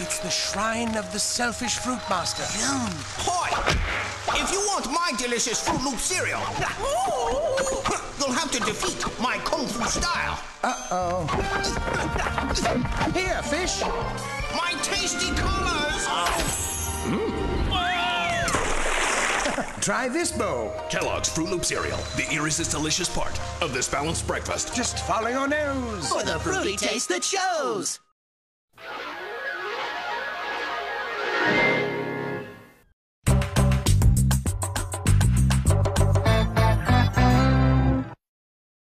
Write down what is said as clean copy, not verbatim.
it's the shrine of the selfish fruit master. Yum. Hoy! If you want my delicious Fruit Loop cereal, you'll have to defeat my Kung Fu style. Uh-oh. Here, fish. My tasty colors. Try this bowl. Kellogg's Fruit Loop cereal, the irresistible delicious part of this balanced breakfast. Just follow your nose. For the fruity taste that shows.